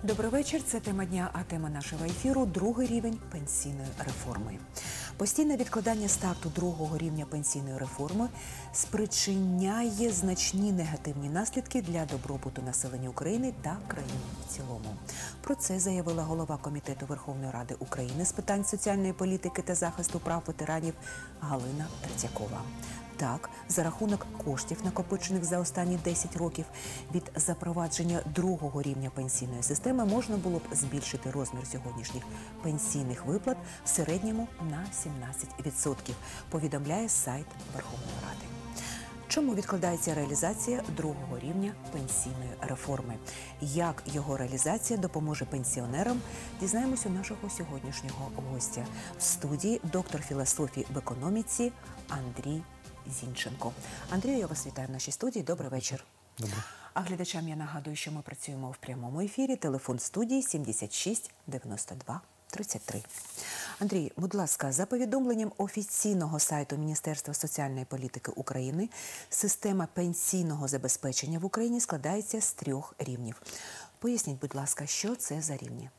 Добрий вечір. Це тема дня, а тема нашого ефіру – другий рівень пенсійної реформи. Постійне відкладання старту другого рівня пенсійної реформи спричиняє значні негативні наслідки для добробуту населення України та країни в цілому. Про це заявила голова Комітету Верховної Ради України з питань соціальної політики та захисту прав ветеранів Галина Третьякова. Так, за рахунок коштів, накопичених за останні 10 років від запровадження другого рівня пенсійної системи, можна було б збільшити розмір сьогоднішніх пенсійних виплат в середньому на 17%, повідомляє сайт Верховної Ради. Чому відкладається реалізація другого рівня пенсійної реформи? Як його реалізація допоможе пенсіонерам? Дізнаємось у нашого сьогоднішнього гостя. В студії доктор філософії в економіці Андрій Зінченко. Андрію, я вас вітаю в нашій студії. Добрий вечір. Добре. А глядачам я нагадую, що ми працюємо в прямому ефірі. Телефон студії 76 92 33. Андрій, будь ласка, за повідомленням офіційного сайту Міністерства соціальної політики України, система пенсійного забезпечення в Україні складається з 3 рівнів. Поясніть, будь ласка, що це за рівні?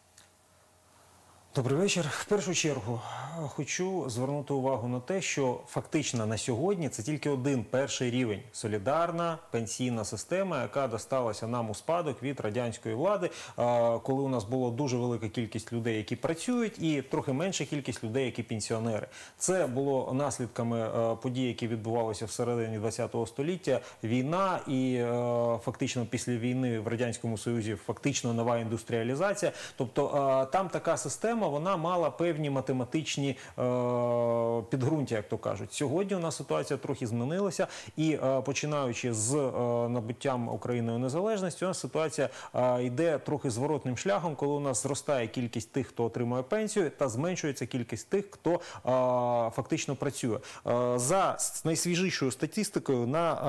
Добрий вечір. В першу чергу хочу звернути увагу на те, що фактично на сьогодні це тільки один перший рівень – солідарна пенсійна система, яка досталася нам у спадок від радянської влади, коли у нас була дуже велика кількість людей, які працюють, і трохи менша кількість людей, які пенсіонери. Це було наслідками подій, які відбувалися всередині ХХ століття, війна і фактично після війни в Радянському Союзі фактично нова індустріалізація. Тобто там така система, вона мала певні математичні підґрунтя, як то кажуть. Сьогодні у нас ситуація трохи змінилася, і починаючи з набуттям Україною незалежності, у нас ситуація йде трохи зворотним шляхом, коли у нас зростає кількість тих, хто отримує пенсію, та зменшується кількість тих, хто фактично працює. За найсвіжішою статистикою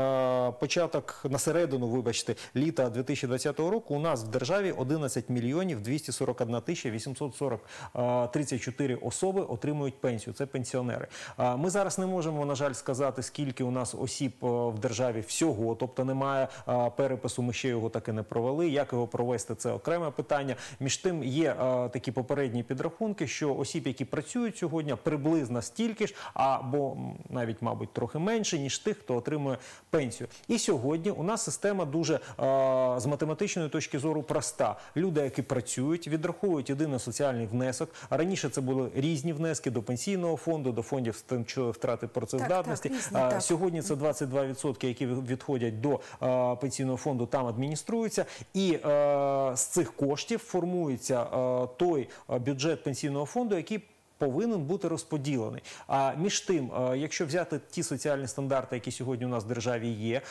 на середину, вибачте, літа 2020 року у нас в державі 11 мільйонів 241 тисяча 834 особи отримують пенсію. Це пенсіонери. Ми зараз не можемо, на жаль, сказати, скільки у нас осіб в державі всього, тобто немає перепису, ми ще його таки не провели. Як його провести – це окреме питання. Між тим є такі попередні підрахунки, що осіб, які працюють сьогодні, приблизно стільки ж, або навіть, мабуть, трохи менше, ніж тих, хто отримує пенсію. І сьогодні у нас система дуже з математичної точки зору проста. Люди, які працюють, відраховують єдиний соціальний внесок. Раніше це були різні внески до пенсійного фонду, до фондів втрати працездатності. Сьогодні це 22%, які відходять до пенсійного фонду, там адмініструються. І з цих коштів формується той бюджет пенсійного фонду, який повинен бути розподілений. А між тим, якщо взяти ті соціальні стандарти, які сьогодні у нас в державі є,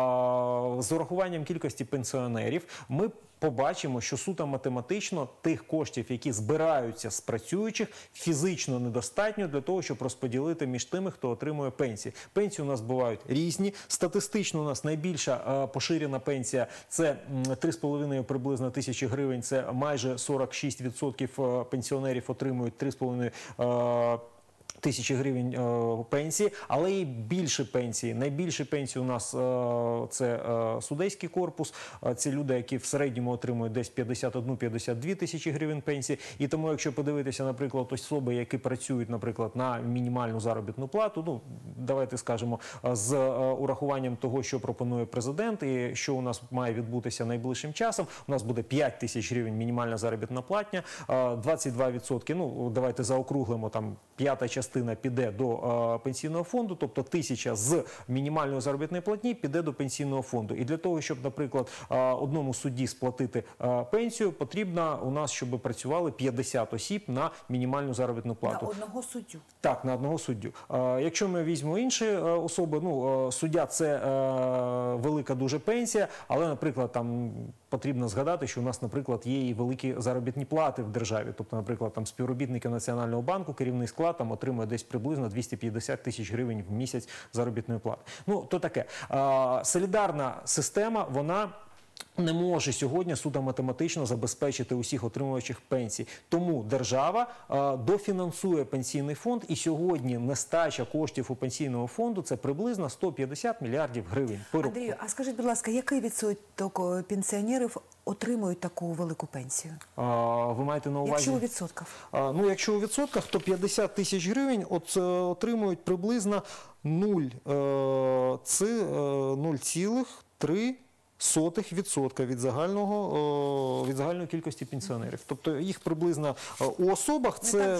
з урахуванням кількості пенсіонерів, ми побачимо, що суто математично тих коштів, які збираються з працюючих, фізично недостатньо для того, щоб розподілити між тими, хто отримує пенсії. Пенсії у нас бувають різні. Статистично у нас найбільша поширена пенсія – це 3,5 приблизно тисячі гривень, це майже 46% пенсіонерів отримують 3,5 тисячі гривень пенсії, але і більше пенсії. Найбільші пенсії у нас це судейський корпус. Це люди, які в середньому отримують десь 51-52 тисячі гривень пенсії. І тому, якщо подивитися, наприклад, особи, які працюють, наприклад, на мінімальну заробітну плату, ну, давайте скажемо, з урахуванням того, що пропонує президент і що у нас має відбутися найближчим часом, у нас буде 5 тисяч гривень мінімальна заробітна платня, 22%, ну, давайте заокруглимо, там, п'ята частина піде до пенсійного фонду, тобто 1000 з мінімальної заробітної платні піде до пенсійного фонду. І для того, щоб, наприклад, одному судді сплатити пенсію, потрібно у нас, щоб працювали 50 осіб на мінімальну заробітну плату. На одного суддю? Так, на одного суддю. Якщо ми візьмемо інші особи, ну, суддя – це велика дуже пенсія, але, наприклад, там потрібно згадати, що у нас, наприклад, є і великі заробітні плати в державі. Тобто, наприклад, там співробітники Національного банку, керівний склад там отримує десь приблизно 250 тисяч гривень в місяць заробітної плати. Ну, то таке. Солідарна система, вона не може сьогодні судоматематично забезпечити усіх отримувачів пенсій. Тому держава дофінансує пенсійний фонд, і сьогодні нестача коштів у пенсійному фонду – це приблизно 150 мільярдів гривень. Андрію, а скажіть, будь ласка, який відсоток пенсіонерів отримують таку велику пенсію? Ви маєте на увазі? Якщо у відсотках? Ну, якщо у відсотках, то 50 тисяч гривень отримують приблизно 0,3% від загальної кількості пенсіонерів. Тобто їх приблизно у особах це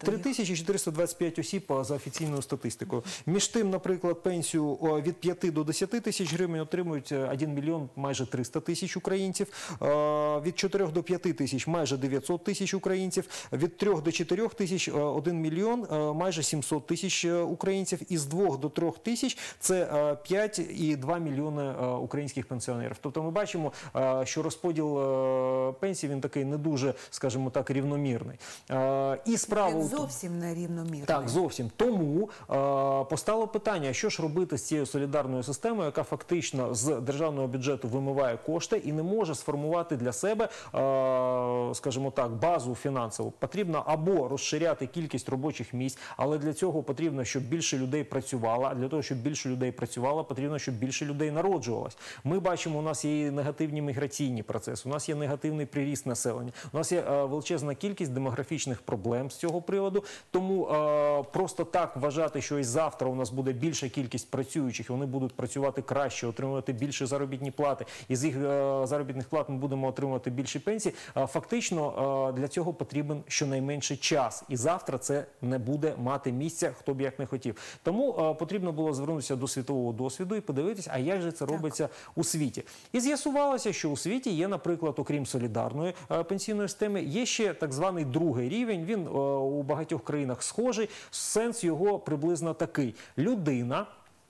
3425 осіб за офіційною статистикою. Між тим, наприклад, пенсію від 5 до 10 тисяч гривень отримують 1 мільйон майже 300 тисяч українців, від 4 до 5 тисяч майже 900 тисяч українців, від 3 до 4 тисяч 1 мільйон майже 700 тисяч українців, із 2 до 3 тисяч це 5,2 мільйони українських пенсіонерів. Тобто ми бачимо, що розподіл пенсій, він такий не дуже, скажімо так, рівномірний. І справа Він зовсім не рівномірний. Так, зовсім. Тому постало питання, що ж робити з цією солідарною системою, яка фактично з державного бюджету вимиває кошти і не може сформувати для себе, скажімо так, базу фінансову. Потрібно або розширяти кількість робочих місць, але для цього потрібно, щоб більше людей працювало, а для того, щоб більше людей працювало, потрібно, щоб більше людей народжувалось. Ми бачимо, у нас є негативні міграційні процеси, у нас є негативний приріст населення, у нас є величезна кількість демографічних проблем з цього приводу, тому просто так вважати, що і завтра у нас буде більша кількість працюючих, вони будуть працювати краще, отримувати більше заробітні плати, і з їх заробітних плат ми будемо отримувати більші пенсії, фактично для цього потрібен щонайменше час, і завтра це не буде мати місця, хто б як не хотів. Тому потрібно було звернутися до світового досвіду і подивитися, а як же це робиться у світі. І з'ясувалося, що у світі є, наприклад, окрім солідарної пенсійної системи, є ще так званий другий рівень, він у багатьох країнах схожий, сенс його приблизно такий. Людина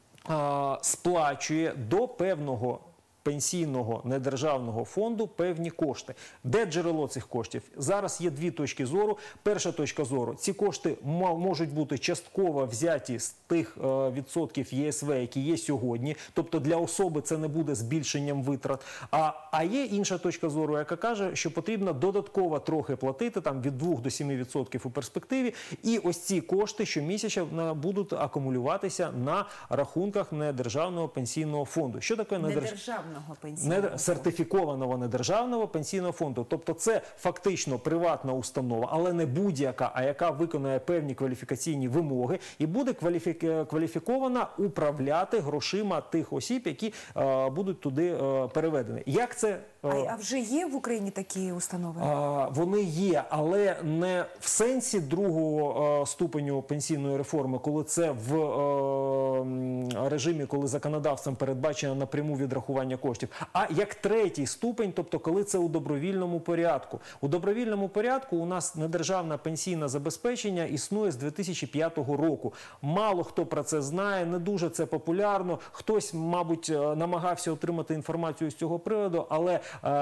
сплачує до певного пенсійного недержавного фонду певні кошти. Де джерело цих коштів? Зараз є дві точки зору. Перша точка зору – ці кошти можуть бути частково взяті з тих відсотків ЄСВ, які є сьогодні. Тобто для особи це не буде збільшенням витрат. А є інша точка зору, яка каже, що потрібно додатково трохи платити, там від 2 до 7% у перспективі. І ось ці кошти щомісячно будуть акумулюватися на рахунках недержавного пенсійного фонду. Що таке недержавний? Сертифікованого недержавного пенсійного фонду. Тобто це фактично приватна установа, але не будь-яка, а яка виконує певні кваліфікаційні вимоги і буде кваліфікована управляти грошима тих осіб, які будуть туди переведені. Як це? А вже є в Україні такі установи? Вони є, але не в сенсі другого ступеню пенсійної реформи, коли це в режимі, коли законодавством передбачено напряму відрахування коштів, а як третій ступень, тобто коли це у добровільному порядку. У добровільному порядку у нас недержавне пенсійне забезпечення існує з 2005 року. Мало хто про це знає, не дуже це популярно. Хтось, мабуть, намагався отримати інформацію з цього приводу, але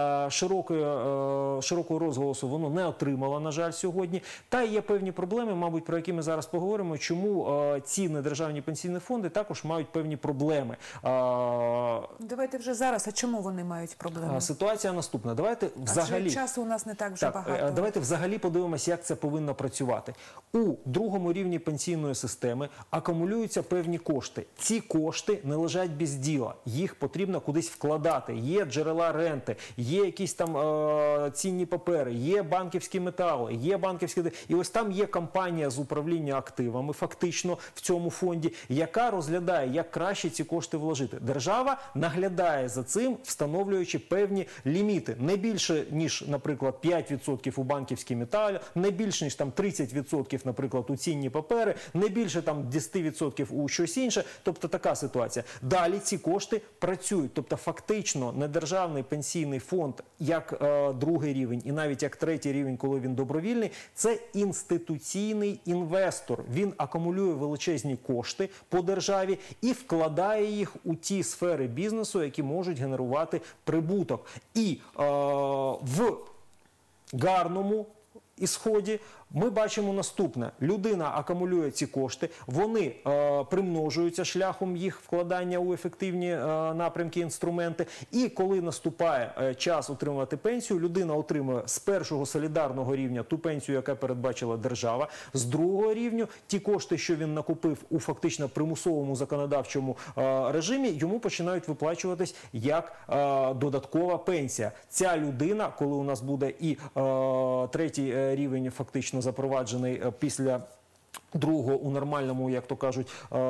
широкого розголосу воно не отримало, на жаль, сьогодні. Та є певні проблеми, мабуть, про які ми зараз поговоримо, чому ці недержавні пенсійні фонди також мають певні проблеми. Давайте вже зараз, а чому вони мають проблеми? Ситуація наступна. Давайте взагалі... Адже часу у нас не так вже багато. Давайте взагалі подивимося, як це повинно працювати. У другому рівні пенсійної системи акумулюються певні кошти. Ці кошти не лежать без діла. Їх потрібно кудись вкладати. Є джерела ренти, є якісь там цінні папери, є банківські метали, є банківські... І ось там є компанія з управління активами, фактично, в цьому фонді, яка розглядає, як краще ці кошти вложити. Держава наглядає за цим, встановлюючи певні ліміти. Не більше, ніж, наприклад, 5% у банківські метали, не більше, ніж там 30%, наприклад, у цінні папери, не більше там 10% у щось інше. Тобто така ситуація. Далі ці кошти працюють. Тобто фактично недержавний пенсійний фонд, як другий рівень і навіть як третій рівень, коли він добровільний, це інституційний інвестор. Він акумулює величезні кошти по державі і вкладає їх у ті сфери бізнесу, які можуть генерувати прибуток. І в гарному ісході Ми бачимо наступне. Людина акумулює ці кошти, вони примножуються шляхом їх вкладання у ефективні напрямки, інструменти. І коли наступає час отримувати пенсію, людина отримує з першого солідарного рівня ту пенсію, яка передбачила держава, з другого рівня ті кошти, що він накупив у фактично примусовому законодавчому режимі, йому починають виплачуватись як додаткова пенсія. Ця людина, коли у нас буде і третій рівень фактично запроваджений після другого у нормальному, як то кажуть,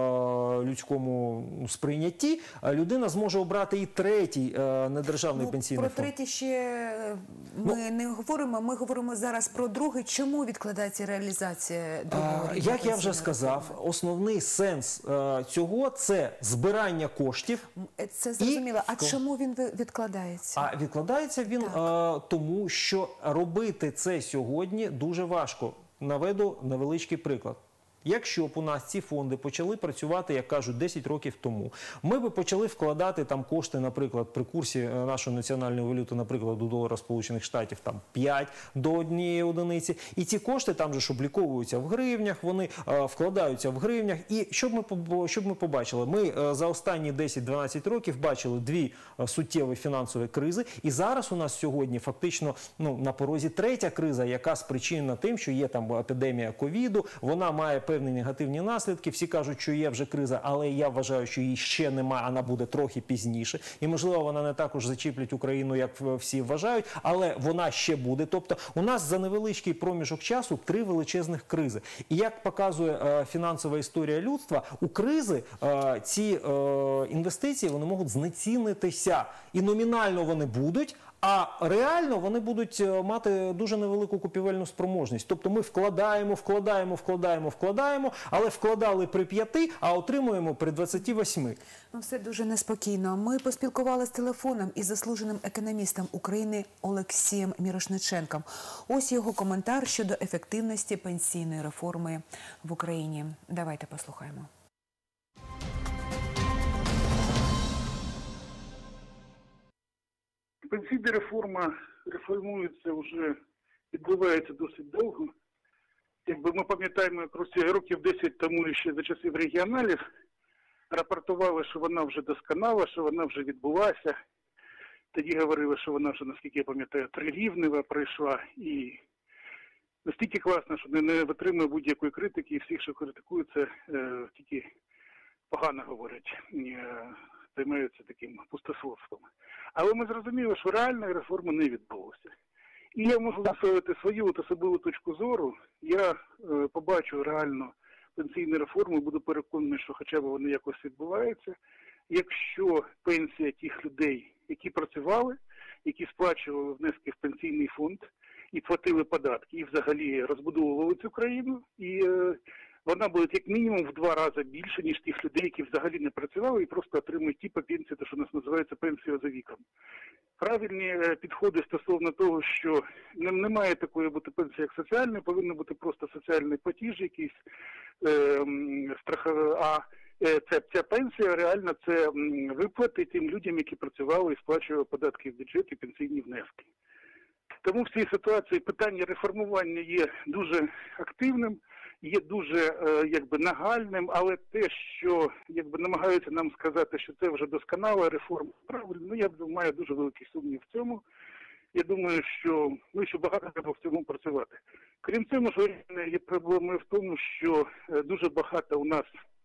людському сприйнятті, людина зможе обрати і третій недержавний пенсійний фонд. Про третій ще ми не говоримо, ми говоримо зараз про другий. Чому відкладається реалізація другого рівня? Як я вже сказав, основний сенс цього – це збирання коштів. Це зрозуміло. А чому він відкладається? А відкладається він тому, що робити це сьогодні дуже важко. Наведу невеличкий приклад. Якщо б у нас ці фонди почали працювати, як кажуть, 10 років тому, ми б почали вкладати там кошти, наприклад, при курсі нашої національної валюти, наприклад, до долара Сполучених Штатів, там 5 до однієї одиниці. І ці кошти там же ж обліковуються в гривнях, вони вкладаються в гривнях. І щоб ми побачили? Ми за останні 10-12 років бачили дві суттєві фінансові кризи. І зараз у нас сьогодні фактично на порозі третя криза, яка спричинена тим, що є там епідемія ковіду, вона має певні негативні наслідки. Всі кажуть, що є вже криза, але я вважаю, що її ще немає, вона буде трохи пізніше. І, можливо, вона не також зачіплять Україну, як всі вважають, але вона ще буде. Тобто, у нас за невеличкий проміжок часу 3 величезних кризи. І як показує фінансова історія людства, у кризи ці інвестиції, вони можуть знецінитися. І номінально вони будуть, а реально вони будуть мати дуже невелику купівельну спроможність. Тобто ми вкладаємо, але вкладали при 5, а отримуємо при 28. Все дуже неспокійно. Ми поспілкувалися телефоном із заслуженим економістом України Олексієм Мірошниченком. Ось його коментар щодо ефективності пенсійної реформи в Україні. Давайте послухаємо. Пенсійна реформа реформується вже, відбувається досить довго. Якби ми пам'ятаємо, років 10 тому ще за часів регіоналів рапортували, що вона вже досконала, що вона вже відбулася. Тоді говорили, що вона вже, наскільки я пам'ятаю, 3 рівнева пройшла. І настільки класно, що не витримує будь-якої критики, і всіх, що критикують, це тільки погано говорять, займаються таким пустословством. Але ми зрозуміли, що реальної реформи не відбулося. І я можу висловити свою особливу точку зору. Я побачу реально пенсійну реформу, буду переконаний, що хоча б вони якось відбуваються. Якщо пенсія тих людей, які працювали, які сплачували внески в пенсійний фонд і платили податки, і взагалі розбудовували цю країну, і вона буде як мінімум в 2 рази більше, ніж тих людей, які взагалі не працювали і просто отримують ті пенсії, те, що у нас називається пенсія за віком. Правильні підходи стосовно того, що немає такої бути пенсії, як соціальної, повинна бути просто соціальний платіж якийсь, ця пенсія реально це виплати тим людям, які працювали і сплачували податки в бюджет і пенсійні внески. Тому в цій ситуації питання реформування є дуже активним, є дуже нагальним, але те, що намагаються нам сказати, що це вже досконала реформа, правильно, я маю дуже великий сумнів в цьому. Я думаю, що ще багато треба в цьому працювати. Крім цього, є проблеми в тому, що дуже багато у нас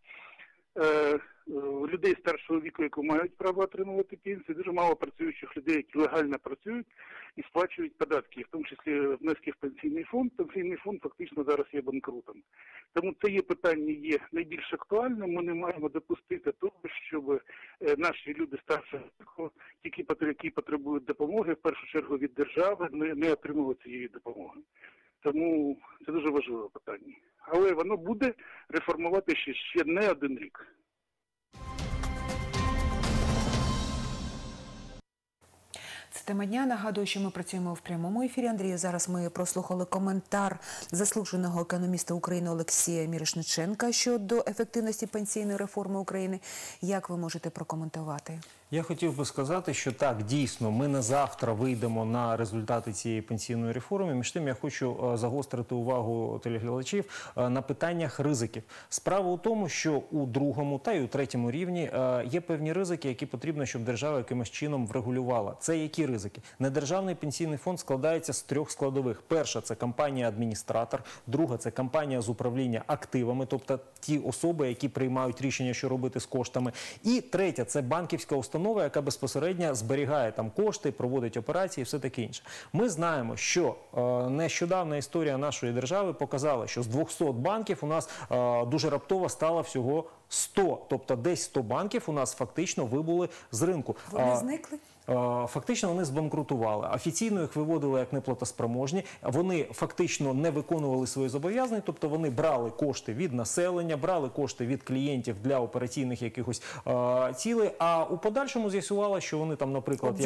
людей старшого віку, які мають право отримувати пенсію, дуже мало працюючих людей, які легально працюють і сплачують податки, в тому числі внески в пенсійний фонд. Пенсійний фонд фактично зараз є банкрутом. Тому це питання є найбільш актуальним. Ми не маємо допустити того, щоб наші люди старшого віку, які потребують допомоги, в першу чергу від держави, не отримували цієї допомоги. Тому це дуже важливе питання. Але воно буде реформувати ще не 1 рік. Це тема дня. Нагадую, що ми працюємо в прямому ефірі. Андрію, зараз ми прослухали коментар заслуженого економіста України Олексія Мірошниченка щодо ефективності пенсійної реформи України. Як ви можете прокоментувати? Я хотів би сказати, що так, дійсно, ми не завтра вийдемо на результати цієї пенсійної реформи. Між тим, я хочу загострити увагу телеглядачів на питаннях ризиків. Справа у тому, що у другому та й у третьому рівні є певні ризики, які потрібно, щоб держава якимось чином врегулювала. Це які ризики? Недержавний пенсійний фонд складається з трьох складових. Перша – це компанія-адміністратор, друга – це компанія з управління активами, тобто ті особи, які приймають рішення, що робити з коштами. І третя – це банківська установа, яка безпосередньо зберігає там кошти, проводить операції і все таке інше. Ми знаємо, що нещодавна історія нашої держави показала, що з 200 банків у нас дуже раптово стало всього 100. Тобто десь 100 банків у нас фактично вибули з ринку. Вони зникли? Фактично вони збанкрутували. Офіційно їх виводили як неплатоспроможні. Вони фактично не виконували свої зобов'язання, тобто вони брали кошти від населення, брали кошти від клієнтів для операційних якихось цілей, а у подальшому з'ясувало, що вони там, наприклад...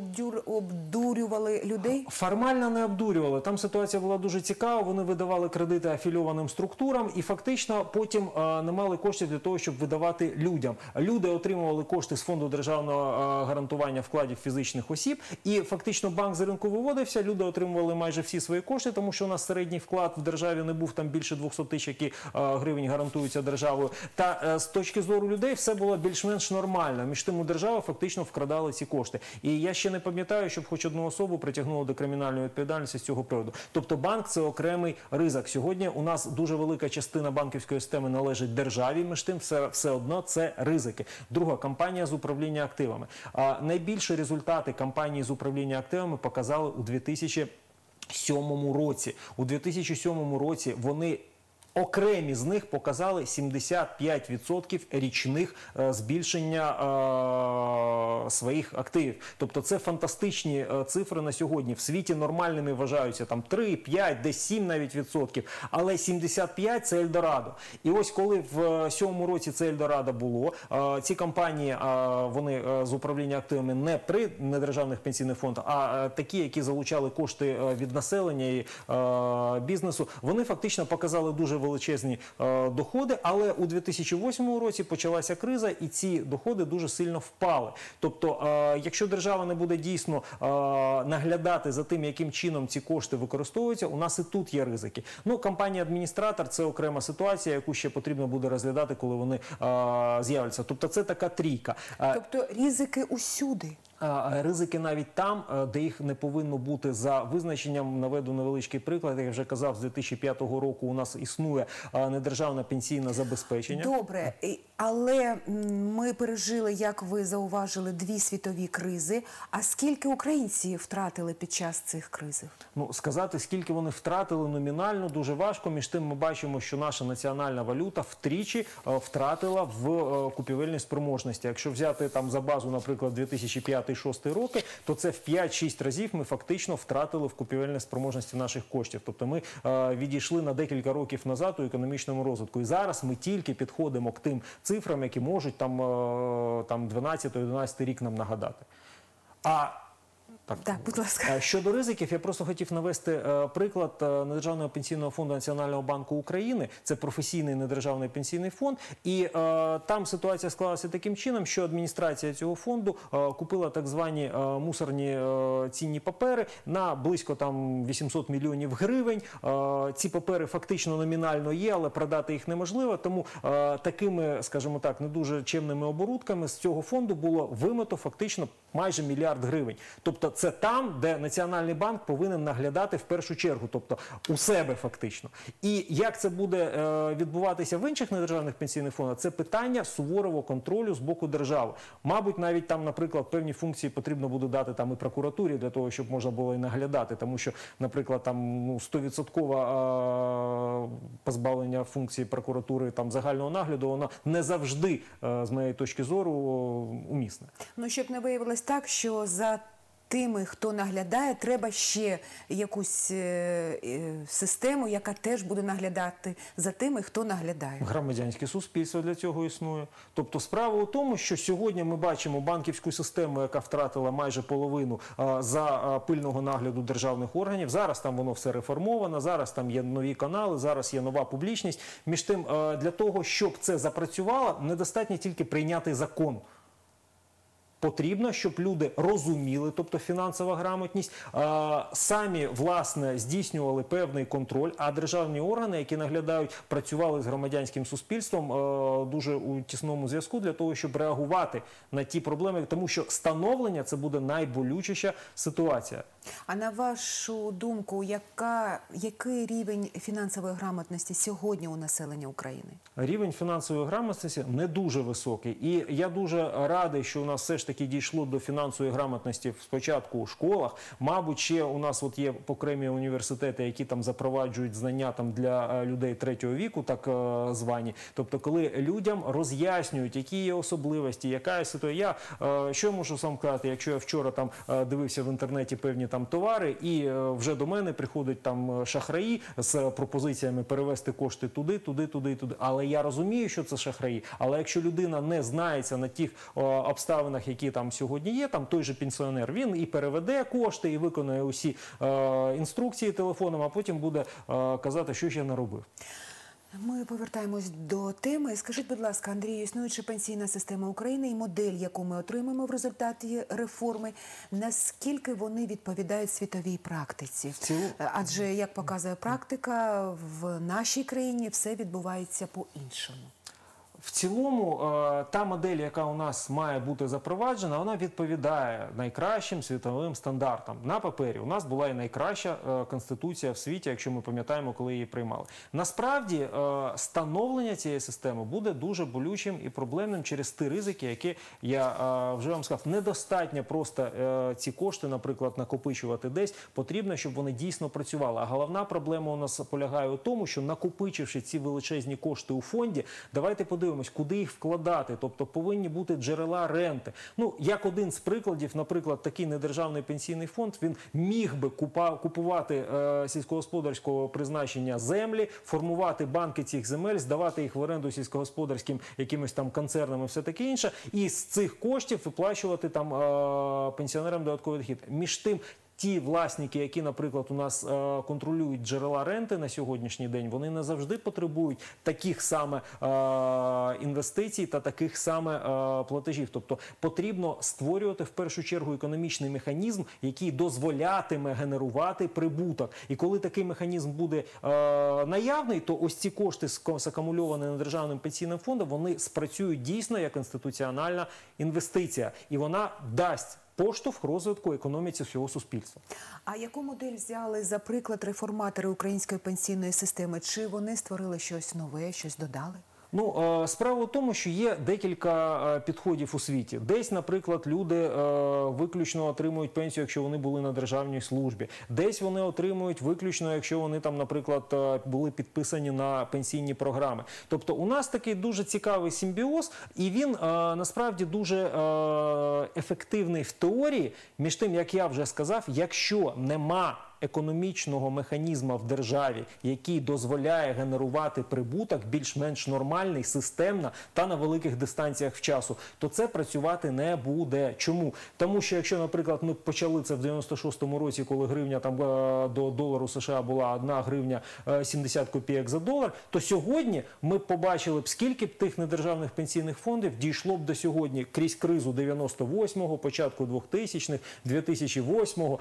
Обдурювали людей? Формально не обдурювали. Там ситуація була дуже цікава, вони видавали кредити афілійованим структурам і фактично потім не мали коштів для того, щоб видавати людям. Люди отримували кошти з фонду державного гарантування вкладів фізичних осіб, і фактично банк з ринку виводився, люди отримували майже всі свої кошти, тому що у нас середній вклад в державі не був там більше 200 тисяч, які гривень гарантуються державою. Та з точки зору людей все було більш-менш нормально. Між тим у держави фактично вкрадали ці кошти. І я ще не пам'ятаю, щоб хоч одну особу притягнуло до кримінальної відповідальності з цього приводу. Тобто банк – це окремий ризик. Сьогодні у нас дуже велика частина банківської системи належить державі, між тим все одно це ризики. Друга – компанія з управління активами. Найбільше результати кампанії з управління активами показали у 2007 році. У 2007 році вони окремі з них показали 75% річних збільшення своїх активів. Тобто це фантастичні цифри на сьогодні. В світі нормальними вважаються там 3, 5, десь 7 навіть відсотків, але 75 – це Ельдорадо. І ось коли в 2007 році це Ельдорадо було, ці компанії, вони з управління активами не при недержавних пенсійних фондах, а такі, які залучали кошти від населення і бізнесу, вони фактично показали дуже величезні доходи, але у 2008 році почалася криза і ці доходи дуже сильно впали. Тобто, якщо держава не буде дійсно наглядати за тим, яким чином ці кошти використовуються, у нас і тут є ризики. Ну, компанія-адміністратор – це окрема ситуація, яку ще потрібно буде розглядати, коли вони з'являться. Тобто, це така трійка. Тобто, ризики усюди? Ризики навіть там, де їх не повинно бути за визначенням. Наведу невеличкий приклад. Як я вже казав, з 2005 року у нас існує недержавне пенсійне забезпечення. Добре, але ми пережили, як ви зауважили, 2 світові кризи. А скільки українці втратили під час цих криз? Ну, сказати, скільки вони втратили номінально, дуже важко. Між тим ми бачимо, що наша національна валюта втричі втратила в купівельній спроможності. Якщо взяти там за базу, наприклад, 2005-2006 роки, то це в 5-6 разів ми фактично втратили в купівельній спроможності наших коштів. Тобто ми відійшли на декілька років назад у економічному розвитку. І зараз ми тільки підходимо к тим цифрам, які можуть там 12-11 рік нам нагадати. Так, будь ласка. Щодо ризиків, я просто хотів навести приклад Недержавного пенсійного фонду Національного банку України. Це професійний недержавний пенсійний фонд. І там ситуація склалася таким чином, що адміністрація цього фонду купила так звані мусорні цінні папери на близько там 800 мільйонів гривень. Ці папери фактично номінально є, але продати їх неможливо. Тому такими, скажімо так, не дуже чемними оборудками з цього фонду було вимито фактично майже мільярд гривень. Тобто це там, де Національний банк повинен наглядати в першу чергу, тобто у себе фактично. І як це буде відбуватися в інших недержавних пенсійних фондах, це питання суворого контролю з боку держави. Мабуть, навіть там, наприклад, певні функції потрібно буде дати там і прокуратурі для того, щоб можна було і наглядати, тому що, наприклад, там 100% позбавлення функції прокуратури там загального нагляду, воно не завжди, з моєї точки зору, умісне. Ну, щоб не виявилось так, що за тими, хто наглядає, треба ще якусь систему, яка теж буде наглядати за тими, хто наглядає. Громадянське суспільство для цього існує. Тобто справа у тому, що сьогодні ми бачимо банківську систему, яка втратила майже половину за пильного нагляду державних органів. Зараз там воно все реформовано, зараз там є нові канали, зараз є нова публічність. Між тим, для того, щоб це запрацювало, недостатньо тільки прийняти закон. Потрібно, щоб люди розуміли, тобто фінансова грамотність, самі, власне, здійснювали певний контроль, а державні органи, які наглядають, працювали з громадянським суспільством дуже у тісному зв'язку для того, щоб реагувати на ті проблеми, тому що становлення – це буде найболючіша ситуація. А на вашу думку, який рівень фінансової грамотності сьогодні у населення України? Рівень фінансової грамотності не дуже високий. І я дуже радий, що у нас все ж таки дійшло до фінансової грамотності спочатку у школах. Мабуть, ще у нас от є окремі університети, які там запроваджують знання там для людей третього віку, так звані. Тобто, коли людям роз'яснюють, які є особливості, яка є ситуація. Що я можу сам сказати, якщо я вчора там дивився в інтернеті певні там товари, і вже до мене приходять там шахраї з пропозиціями перевести кошти туди. Але я розумію, що це шахраї. Але якщо людина не знається на тих обставинах, які там сьогодні є, там той же пенсіонер, він і переведе кошти, і виконує усі інструкції телефоном, а потім буде казати, що ж я наробив. Ми повертаємось до теми. Скажіть, будь ласка, Андрію, існуюча пенсійна система України і модель, яку ми отримаємо в результаті реформи, наскільки вони відповідають світовій практиці? Адже, як показує практика, в нашій країні все відбувається по-іншому. В цілому, та модель, яка у нас має бути запроваджена, вона відповідає найкращим світовим стандартам. На папері у нас була і найкраща конституція в світі, якщо ми пам'ятаємо, коли її приймали. Насправді, становлення цієї системи буде дуже болючим і проблемним через ті ризики, які я вже вам сказав. Недостатньо просто ці кошти, наприклад, накопичувати десь. Потрібно, щоб вони дійсно працювали. А головна проблема у нас полягає у тому, що накопичивши ці величезні кошти у фонді, давайте подивимося, куди їх вкладати, тобто повинні бути джерела ренти. Ну, як один з прикладів, наприклад, такий недержавний пенсійний фонд, він міг би купувати сільськогосподарського призначення землі, формувати банки цих земель, здавати їх в оренду сільськогосподарським якимось там концернам і все таке інше, і з цих коштів виплачувати там пенсіонерам додатковий дохід. Між тим, ті власники, які, наприклад, у нас контролюють джерела ренти на сьогоднішній день, вони не завжди потребують таких саме інвестицій та таких саме платежів. Тобто потрібно створювати в першу чергу економічний механізм, який дозволятиме генерувати прибуток. І коли такий механізм буде наявний, то ось ці кошти, закумульовані на державним пенсійним фондом, вони спрацюють дійсно як інституціональна інвестиція. І вона дасть поштовх розвитку економіці всього суспільства. А яку модель взяли за приклад реформатори української пенсійної системи? Чи вони створили щось нове, щось додали? Ну, справа в тому, що є декілька підходів у світі. Десь, наприклад, люди виключно отримують пенсію, якщо вони були на державній службі. Десь вони отримують виключно, якщо вони там, наприклад, були підписані на пенсійні програми. Тобто у нас такий дуже цікавий симбіоз, і він насправді дуже ефективний в теорії. Між тим, як я вже сказав, якщо нема економічного механізму в державі, який дозволяє генерувати прибуток більш-менш нормальний, системно та на великих дистанціях в часу, то це працювати не буде. Чому? Тому що якщо, наприклад, ми почали це в 96-му році, коли гривня там до долару США була 1 гривня 70 копійок за долар, то сьогодні ми побачили б, скільки б тих недержавних пенсійних фондів дійшло б до сьогодні крізь кризу 98-го, початку 2000-х, 2008-го,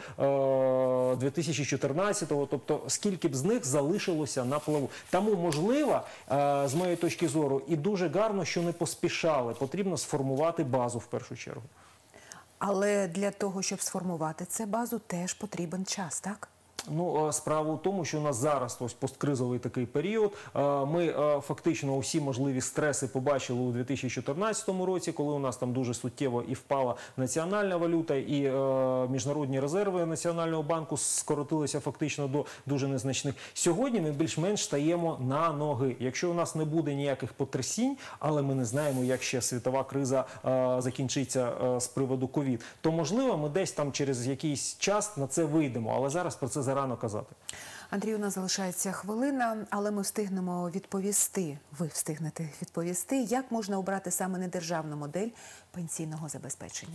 2014-го, тобто скільки б з них залишилося на плаву. Тому, можливо, з моєї точки зору, і дуже гарно, що не поспішали. Потрібно сформувати базу в першу чергу. Але для того, щоб сформувати цю базу, теж потрібен час, так? Ну, справа в тому, що у нас зараз ось посткризовий такий період. Ми фактично усі можливі стреси побачили у 2014 році, коли у нас там дуже суттєво і впала національна валюта, і міжнародні резерви Національного банку скоротилися фактично до дуже незначних. Сьогодні ми більш-менш стаємо на ноги. Якщо у нас не буде ніяких потрясінь, але ми не знаємо, як ще світова криза закінчиться з приводу ковід, то, можливо, ми десь там через якийсь час на це вийдемо. Але зараз про це зарано казати. Андрій, у нас залишається хвилина, але ми встигнемо відповісти, ви встигнете відповісти, як можна обрати саме недержавну модель пенсійного забезпечення?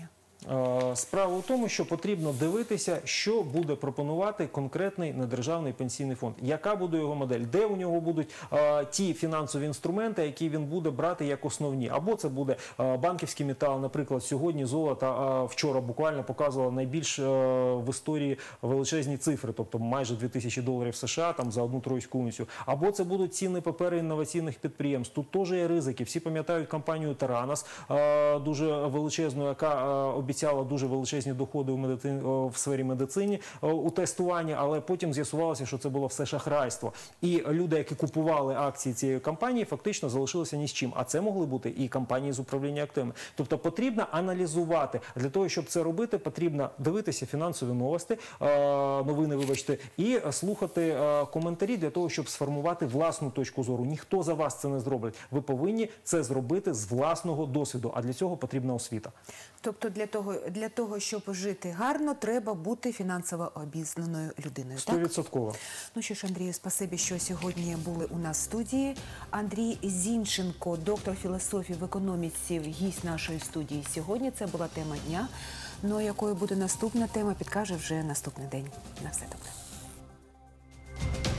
Справа у тому, що потрібно дивитися, що буде пропонувати конкретний недержавний пенсійний фонд, яка буде його модель, де у нього будуть ті фінансові інструменти, які він буде брати як основні. Або це буде банківський метал, наприклад, сьогодні золото, вчора буквально показувало найбільш в історії величезні цифри, тобто майже $2000 США там, за одну тройську унцію. Або це будуть цінні папери інноваційних підприємств. Тут теж є ризики. Всі пам'ятають компанію Таранос, дуже величезну, яка обіцяла дуже величезні доходи в сфері медицини у тестуванні, але потім з'ясувалося, що це було все шахрайство. І люди, які купували акції цієї компанії, фактично залишилися ні з чим. А це могли бути і компанії з управління активами. Тобто потрібно аналізувати. Для того, щоб це робити, потрібно дивитися фінансові новини, вибачте, і слухати коментарі для того, щоб сформувати власну точку зору. Ніхто за вас це не зробить. Ви повинні це зробити з власного досвіду, а для цього потрібна освіта. Тобто для того, щоб жити гарно, треба бути фінансово обізнаною людиною, так? 100%. Ну що ж, Андрію, спасибі, що сьогодні були у нас в студії. Андрій Зінченко, доктор філософії в економіці, гість нашої студії сьогодні. Це була тема дня. Ну, а якою буде наступна тема, підкаже вже наступний день. На все добре.